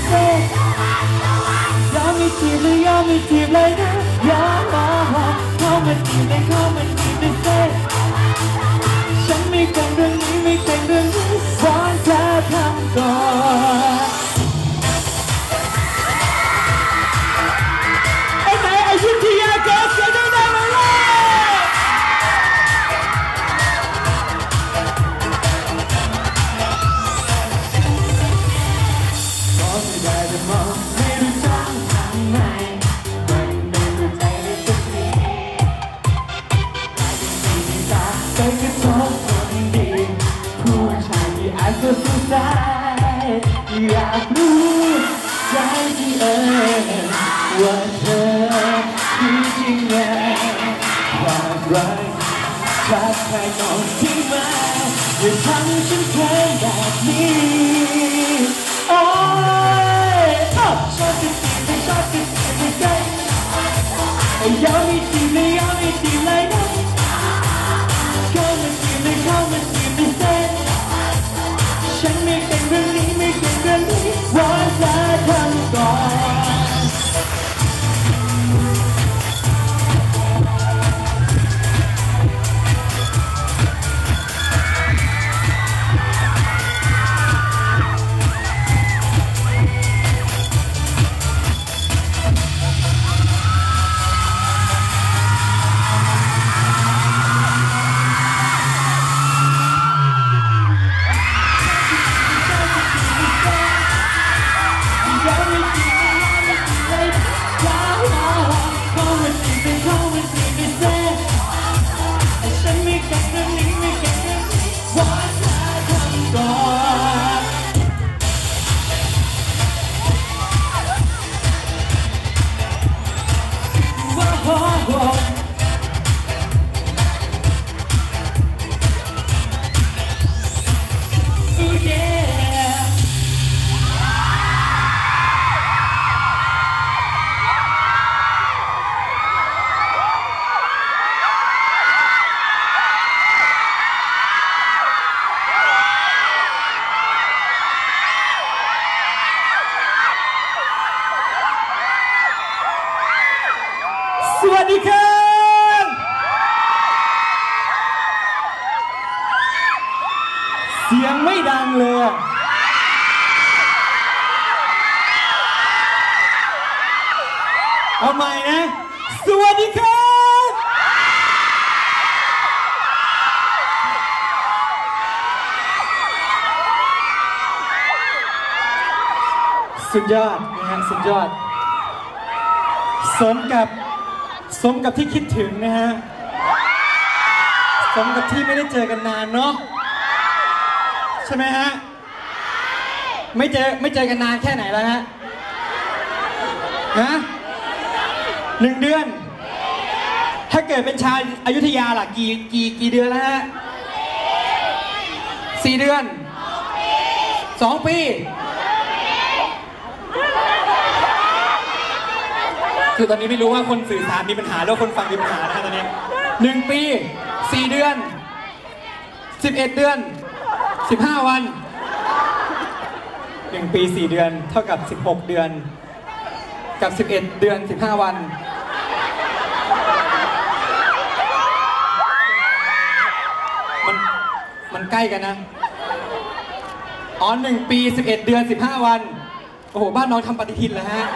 say ยอมไม่จีบเลยยอมไม่จีบเลยนะยอมเข้ามาจีบเลยเข้ามาจีบเลย say ฉันไม่เก่งเรื่องนี้ไม่เก่งเรื่องนี้สอนเธอทำก่อนไอ้ไหนอยุธยาแกเสียงดังๆมาเลยขอไม่ได้แต่มองไม่รู้จักทางไหนมันไม่รู้ใจในสักทีใจที่ตาใจกระทบคนดีผู้ชายที่อาจจะสงสัยอยากรู้ใจที่ว่าเธอคือจริงไงอยากรักรักใครก่อนที่มาอย่าทำฉันเธอแบบนี้โอ้ยชอบจะจีบไม่ชอบจะจีบไม่ได้ยอมไม่จีบเลยยอมไม่จีบเลยนะเข้ามาจีบเลยเข้ามาจีบเลยเส้นฉันไม่เก่งเรื่องนี้ไม่เก่งเรื่องนี้ว่าจะทำก่อนสวัสดีครับเสียงไม่ดังเลยเอาใหม่นะสวัสดีครับสุดยอดนะฮะสุดยอดสมกับที่คิดถึงนะฮะสมกับที่ไม่ได้เจอกันนานเนาะใช่ไหมฮะไม่เจอกันนานแค่ไหนแล้วฮะ1 เดือนถ้าเกิดเป็นชาวอยุธยาล่ะกี่เดือนแล้วฮะ4 เดือน2 ปีคือตอนนี้ไม่รู้ว่าคนสื่อสารมีปัญหาหรือคนฟังมีปัญหานะตอนนี้1 ปี 4 เดือน11 เดือน15 วัน1 ปี 4 เดือนเท่ากับ16 เดือนกับ11 เดือน15 วันมันใกล้กันนะอ๋อ1 ปี 11 เดือน15 วันโอ้โหบ้านน้องทำปฏิทินแล้วฮะ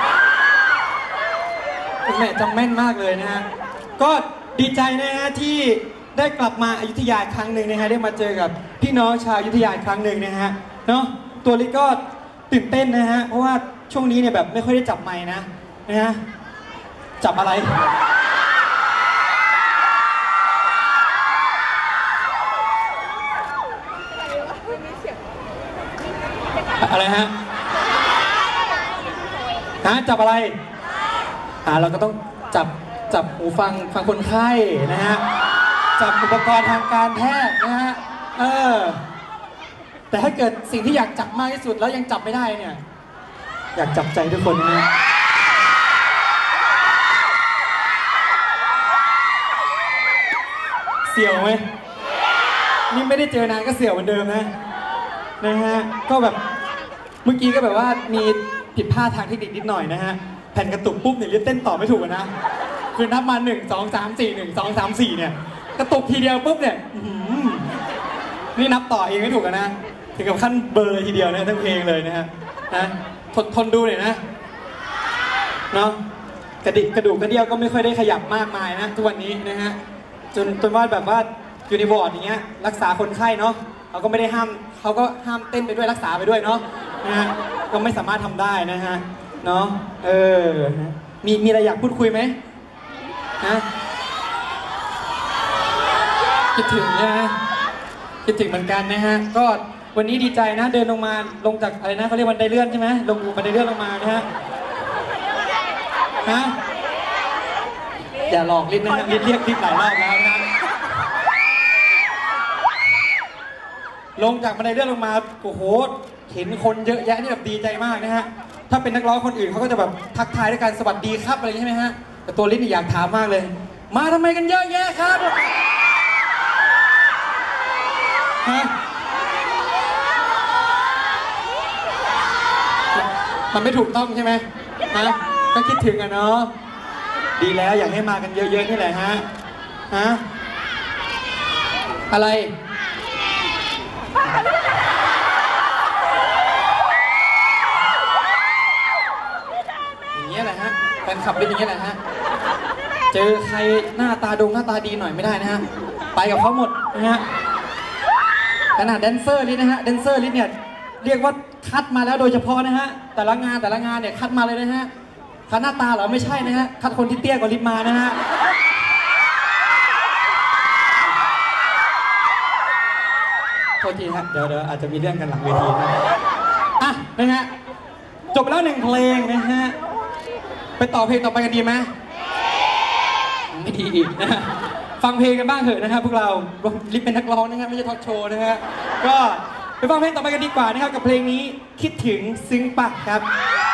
แม่จำแม่นมากเลยนะฮะก็ดีใจนะฮะที่ได้กลับมาอยุธยาครั้งหนึ่งนะฮะได้มาเจอกับพี่น้องชาวอยุธยาครั้งหนึ่งนะฮะเนาะตัวลิก็ตื่นเต้นนะฮะเพราะว่าช่วงนี้เนี่ยแบบไม่ค่อยได้จับไมค์นะฮะจับอะไรอะไรฮะจับอะไรเราก็ต้องจับหูฟังคนไข้นะฮะจับอุปกรณ์ทางการแพทย์นะฮะแต่ถ้าเกิดสิ่งที่อยากจับมากที่สุดแล้วยังจับไม่ได้เนี่ยอยากจับใจทุกคนนะเสี่ยวไหมนี่ไม่ได้เจอนานก็เสี่ยวเหมือนเดิมนะฮะก็แบบเมื่อกี้ก็แบบว่ามีผิดพลาดทางเทคนิคนิดหน่อยนะฮะแผ่นกระตุกปุ๊บเนี่ยเรียกเต้นต่อไม่ถูกนะคือนับมา1 2 3 4 1 2 3 4เนี่ยกระตุกทีเดียวปุ๊บเนี่ยนี่นับต่อเองไม่ถูกนะถึงกับขั้นเบอร์ทีเดียวนะทั้งเพลงเลยนะฮะนะทนดูหน่อยนะเนาะกระดูกกระเดี่ยวก็ไม่ค่อยได้ขยับมากมายนะทุกวันนี้นะฮะจนว่าแบบว่าอยู่ในวอร์ดอย่างเงี้ยรักษาคนไข้เนาะเขาก็ไม่ได้ห้ามเขาก็ห้ามเต้นไปด้วยรักษาไปด้วยเนาะนะฮะก็ไม่สามารถทำได้นะฮะเนาะมีอะไรอยากพูดคุยไหมนะคิดถึงนะคิดถึงเหมือนกันนะฮะก็วันนี้ดีใจนะเดินลงจากอะไรนะเขาเรียกบันไดเลื่อนใช่ไหมลงบันไดเลื่อนลงมานะฮะอย่าหลอกลิ้นนะฮะลิ้นเรียกลิ้นหลายรอบแล้วนะลงจากบันไดเลื่อนลงมาโอ้โหเห็นคนเยอะแยะนี่แบบดีใจมากนะฮะถ้าเป็นนักร้องคนอื่นเขาก็จะแบบทักทายด้วยการสวัสดีครับอะไรอย่างนี้ใช่ไหมฮะแต่ตัวลิ้นอยากถามมากเลยมาทำไมกันเยอะแยะครับฮะมันไม่ถูกต้องใช่ไหมฮะก็คิดถึงอะเนาะดีแล้วอยากให้มากันเยอะๆนี่แหละฮะอะไรอย่างเงี้ยแหละฮะแฟนคลับเป็นอย่างเงี้ยแหละฮะเจอใครหน้าตาดีหน่อยไม่ได้นะฮะไปกับเขาหมดนะฮะขนาดแดนเซอร์ลิสนะฮะแดนเซอร์ลิสเนี่ยเรียกว่าคัดมาแล้วโดยเฉพาะนะฮะแต่ละงานเนี่ยคัดมาเลยนะฮะคัดหน้าตาเหรอไม่ใช่นะฮะคัดคนที่เตี้ยกว่าลิสมานะฮะโทษทีฮะเดี๋ยวอาจจะมีเรื่องกันหลังเวทีนะฮะจบแล้ว1 เพลงนะฮะไปต่อเพลงต่อไปกันดีไหมไม่ดีอีกนะฮะฟังเพลงกันบ้างเถอะนะครับพวกเราลิฟเป็นนักร้องนะครับไม่ใช่ทอล์กโชว์นะฮะก็ไปฟังเพลงต่อไปกันดีกว่านะครับกับเพลงนี้คิดถึงซึ้งปะครับ